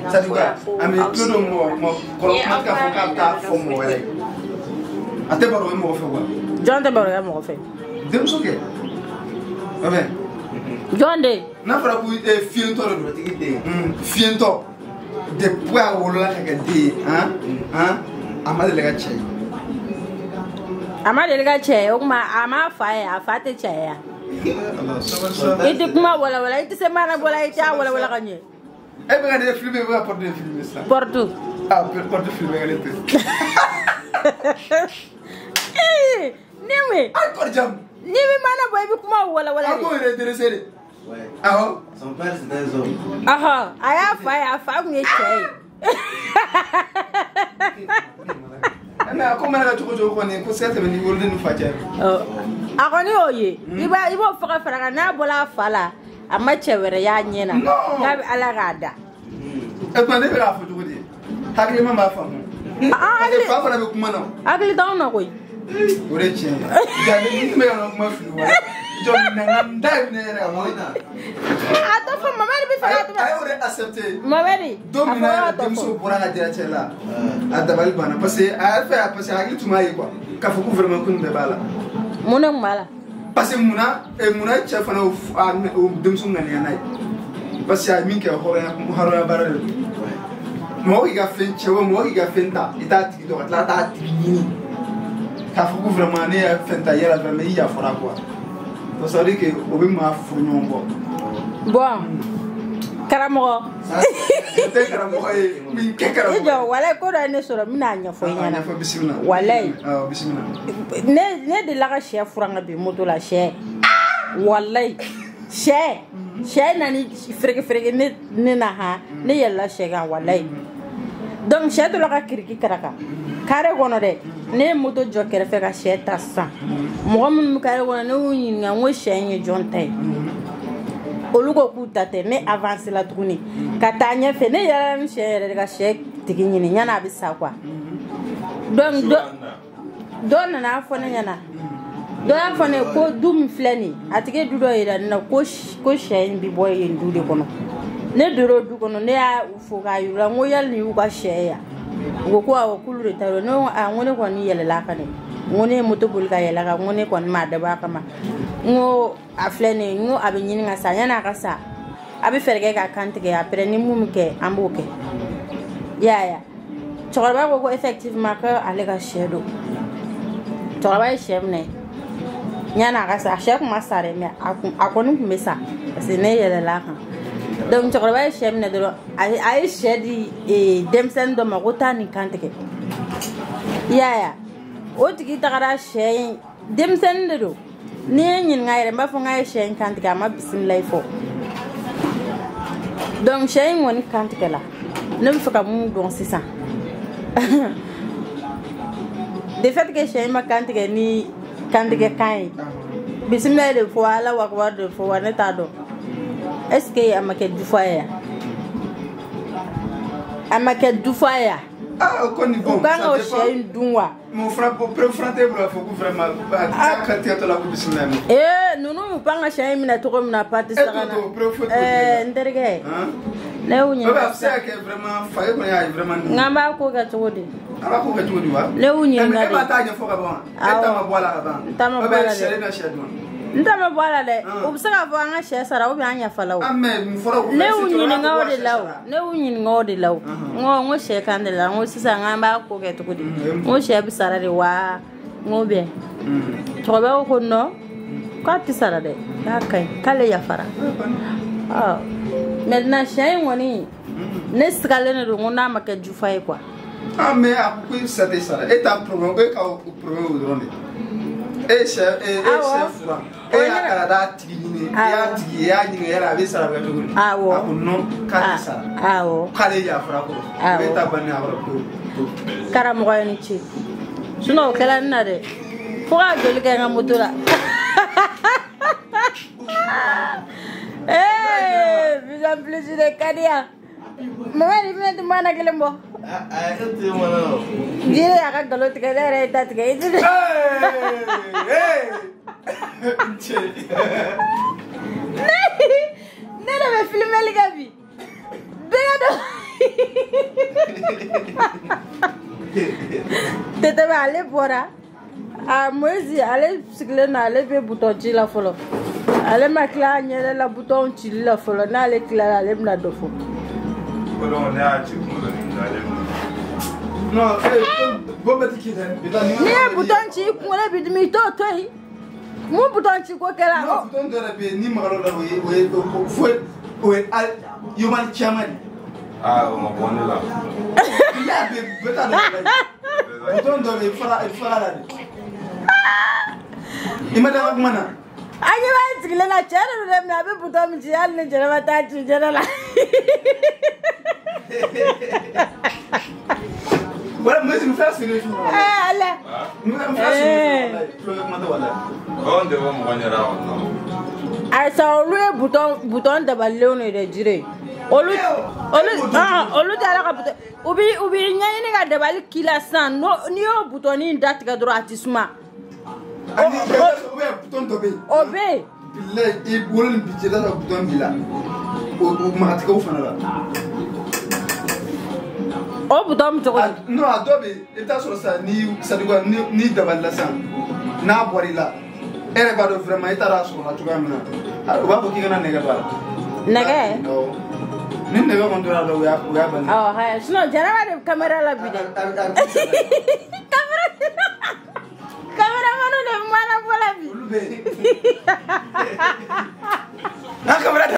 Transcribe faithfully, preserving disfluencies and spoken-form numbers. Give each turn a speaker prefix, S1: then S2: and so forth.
S1: Ça dit quoi? Ami peu de mots, moi, quand on a fait un faux mot, à tes parents, moi, fait quoi?
S2: John de Barrière, mon fait.
S1: Deux choses. Amen.
S2: John de.
S1: N'a pas pu être fiento de fiento. De poids ou la cagade, hein? Hein? Ama de la gache.
S2: Ama de la gache, Oma, Ama fire, a fat chair. It took my walla, walla, it is a man of walla, walla, walla, on you.
S1: Every day, film ever put the film.
S2: Porto.
S1: I'll put the film.
S2: Eh, Neme.
S1: I got jump.
S2: Neme man of baby, come on, walla, walla.
S1: I'm going to say it. Oh,
S3: some person there's all.
S2: Aha, I have fire, I found me a chair.
S1: And now come out to go one and put seven in the golden fire.
S2: Oh, I want you, ye. You buy you for a fanabola fala. A match over a yan yena. No, Alarada.
S1: If my neighbor have to do it, how can you remember from him?
S2: Ugly down away.
S1: Rich, you are my food. John, I'm dying there.
S2: I thought from my baby.
S1: I already accepted.
S2: My baby.
S1: Don't know so Borana Diachella at the Valbana. Passe, I have a passage to my Kafu government couldn't be bala.
S2: Munamala.
S1: Passimuna, a Muna chef of Dumsum and Yanai. Passe, I mean, a horror barrel. Moiga Finch, Moiga Fenta, it at Atlanta. Kafu government near Fentayella Vermeilla for Aqua. Sorry que obi ma funyo mbo.
S2: Bon. Karamo.
S1: Te karamo e mi ke karamo.
S2: Ejo wala ko da ne soro mi na nya fo nyana.
S1: Bismillah.
S2: Wala.
S1: Ah bismillah.
S2: Ne ne de la chef franga bi moto la che. Wala. Che. Che na ni frege frege ne ne na ha. Ne yalla che ga wala. Donc che to la ka kiriki karaka. Kare gono de. Ne moto jokere fe ka che tassa. Mo mun kare gono ne wuni nga wo che nye jontai. Olugo kutate ne avance la tuguni katanya fe ne yara mi chere ga che tiginyi ni nyana bisa kwa. Donc do don na fo ne nyana. Do na fo ne ko dum flani atige dudo ira na ko ko che bi boy yin dude kono. Ne duro du kono ne ya fo ga yura ngo yal ni uga che ya. Go ko awo kulure taro no a ngone ko ni yele la kane. Ngone moto bulga yela ga ngone ko ma da ba kama. Ngo aflene ngo abinyini nga sanya na kasa. Abi ferge ka kantige après ni mumke ambuke. Ya ya. Chorba go effectivement que ale ga shedo. Chorba shemne. Nyana kasa chef masare me akonu kumesa. Parce ne yele la kan. Donc chorba shemne do ai ai shedi e demsen do magota ni kantige. Ya ya. O tigi tagara shay demsen do. Ne nyin ngaire mba fo ngaire shay kantige ma bismillah fo. Donc shay woni kantige la. Ne me faka mu don c'est ça. De fait que shay ma kantige ni kantige kai. Bismillah de fo ala wakwa de fo wane ta do. Est-ce que amake du foyer? Amake du foyer.
S1: Ah, on est bon.
S2: Quand on shay dunwa.
S1: Mon frère pour préfronter pour faut vraiment quand tu as la bismillah.
S2: Eh, nous nous pas shay mina to mina parti sagana. Eh, nderge. Hein? Ne unyi.
S1: Ba c'est que vraiment faye ko ya vraiment.
S2: Ngamba ko ga todi.
S1: Aba ko ga todi wa.
S2: Ne unyi ngade.
S1: E ba ta nya fo ka bon. E ta ma bola ba.
S2: Ta ma bola
S1: de. Na shedon.
S2: Nta ma bola de. O saka fo anga she sara o bi anya falawo.
S1: Amen, mu foro.
S2: Ne unyi ngawde law. Ne unyi ngawde law. Ngo ngo she kan de la ngo sisa ngamba ko ga todi. Ngo she bi sara de wa ngo be. To ba ko no. Ka ti sara de. Ya kai kale ya fara. Ah. Maintenant chien woni ne skale ne do na make du fay quoi.
S1: Ah mais a ku sate sara et ta problème e ka ku problème o drone. E chef e chef wa. E ya kala da tigini ya tigi ya ni ya la be sara ga to. Ah wo. Ah non ka sara. Ah wo. Kale ya fara ko. E ta bani a ko. Kara mo ni chi. Suno kala na de. Fo ga joli ka nga motora. Eh, bisa plus de kadia. Mama ni mana tu mana kelembo?
S3: Ah, ah, itu mana?
S2: Dia akan kalau tiga hari tak tiga itu.
S1: Hey,
S2: hey. Nih, nih ada film lagi gabi. Bega tu. Tete bɛ ale bɔra a Moïse ale sigilen na ale bɛ bouton ci la fɔlɔ ale ma tila a ɲɛ la bouton cili la fɔlɔ n'ale tilala ale bɛna dɔ fɔ.
S3: Kolon ne y'a ci kunkolo ni ale.
S1: Non, bon bɛ ti ci dɛ.
S2: N'i ye bouton ci kunkolo bi dimi i t'o to yen. Mun bouton ci ko kɛra.
S1: Non, bouton dɔ yɛrɛ bɛ yen ni magal'o la o ye o ye fo o ye yomani caman de.
S3: Ah, o ma bɔ ne la.
S1: Il y a bɛ bɛ taa dɔ la. Bouton dɔ bɛ yen fara fara la de. I ma daga kuma na.
S2: A ɲɛ b'a sigilen na cɛ de don dɛ mais a bɛ bouton min ci hali ni Jɛnɛba t'a ci jɛnɛ la.
S1: Voilà, moi je me fais assurer.
S2: Eh, allez.
S1: Nous me fais assurer. Je vais me demander.
S3: On devait me voir là.
S2: Ay sa olu ye bouton bouton dabalilenw de dɛ jire. Olu olu ah olu tɛ ala ka bouton. U bi u bi ɲɛɲini ka dabali k'i la sisan n'i y'o bouton in datigɛ dɔrɔn a tɛ suma.
S1: Ani o bɛ bouton dɔ bɛ yen.
S2: O bɛ yen.
S1: Bilayi i bolo ni bi cɛ la ka bouton b'i la. O magatigɛw fana la.
S2: O bouton min cogo di?
S1: Non a dɔw bɛ yen i bɛ taa sɔrɔ sisan ni sadiko ni ni dabali la sisan n'a bɔra i la e yɛrɛ b'a dɔn vraiment i taara sɔrɔ la cogoya min na u b'a fɔ k'i kana nɛgɛ don a la.
S2: Nɛgɛ?
S1: Ni nɛgɛ kɔni tora la o y'a o y'a bali.
S2: Awɔ haya sinon Jɛnɛba de bɛ caméra la bi dɛ. Caméraman de bɛ mana fɔ la bi.
S1: Olu bɛ yen. N'a caméra